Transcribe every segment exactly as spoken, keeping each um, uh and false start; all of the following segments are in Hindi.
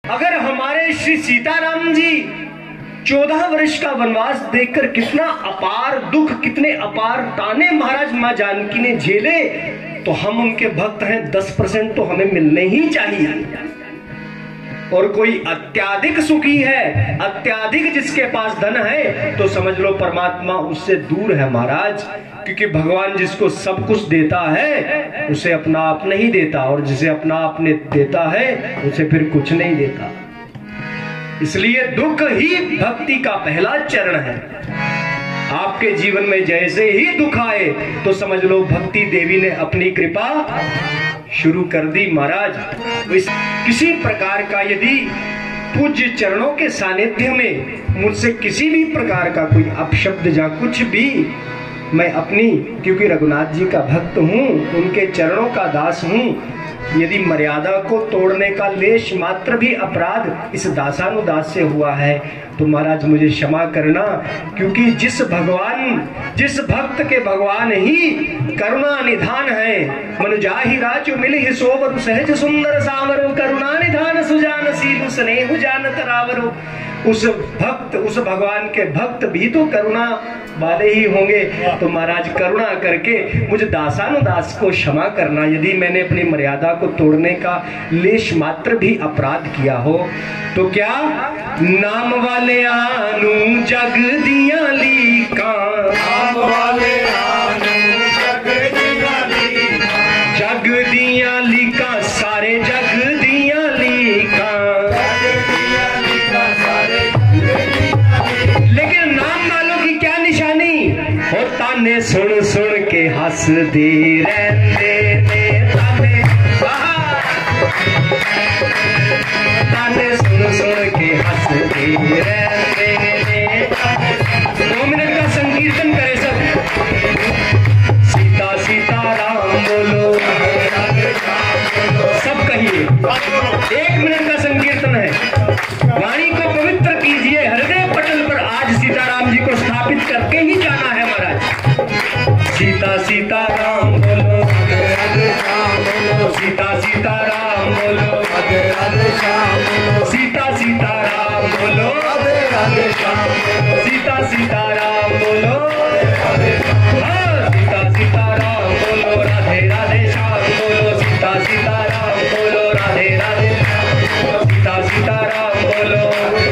अगर हमारे श्री सीताराम जी चौदह वर्ष का वनवास देखकर कितना अपार दुख, कितने अपार ताने महाराज मां जानकी ने झेले, तो हम उनके भक्त हैं, दस परसेंट तो हमें मिलने ही चाहिए। और कोई अत्याधिक सुखी है, अत्याधिक जिसके पास धन है, तो समझ लो परमात्मा उससे दूर है महाराज, क्योंकि भगवान जिसको सब कुछ देता है उसे अपना आप नहीं देता, और जिसे अपना आप ने देता है उसे फिर कुछ नहीं देता। इसलिए दुख ही भक्ति का पहला चरण है। आपके जीवन में जैसे ही दुख आए तो समझ लो भक्ति देवी ने अपनी कृपा शुरू कर दी महाराज। इस किसी प्रकार का यदि पूज्य चरणों के सानिध्य में मुझसे किसी भी प्रकार का कोई अपशब्द या कुछ भी, मैं अपनी, क्योंकि रघुनाथ जी का भक्त हूँ, उनके चरणों का दास हूँ, यदि मर्यादा को तोड़ने का लेश मात्र भी अपराध इस दासानुदास से हुआ है तो महाराज मुझे क्षमा करना, क्योंकि जिस भगवान, जिस भक्त के भगवान ही करुणा निधान है, मन जाहि राजु मिलि ही सोवरु सहज सुंदर सावरो, करुणा निधान सुजान सीलु स्नेहु जानत रावरो। उस भक्त, उस भगवान के भक्त भी तो करुणा वाले ही होंगे। तो महाराज करुणा करके मुझे दासानुदास को क्षमा करना, यदि मैंने अपनी मर्यादा को तोड़ने का लेश मात्र भी अपराध किया हो। तो क्या नाम वाले आनू जग दिया लीका, नाम वाले आनू जग दिया लीका, जग दिया लीका सारे जग दिया लीका, जग दिया लीका सारे जग दिया। लेकिन नाम वालों की क्या निशानी होता ने सुन सुन के हंस दे रहते ने, ताने ताने सुन सुन के हंस दे रहते ने। दो मिनट का संकीर्तन करे सब, सीता सीता राम बोलो, सब कहिए, एक मिनट का संकीर्तन है। वाणी को पवित्र कीजिए, हृदय पटल पर आज सीताराम जी को स्थापित करके ही जाना है महाराज। सीता सीता राम बोलो, सीता सीता राम बोलो, सीता सीता राम बोलो, सीता सीता राम बोलो, हाँ सीता सीता राम बोलो, राधे राधे श्याम बोलो, सीता सीता राम बोलो, राधे राधे सीता सीता राम बोलो,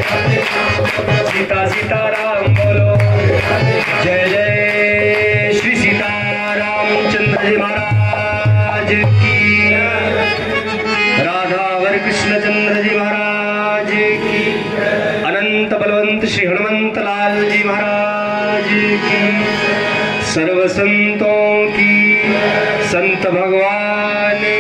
सीता सीता राम बोलो। जय जय श्री सीतारामचंद्र जी महाराज की, राधा वर कृष्ण चंद्र जी महाराज की, अनंत बलवंत श्री हनुमंत लाल जी महाराज की, सर्व संतों की, संत भगवान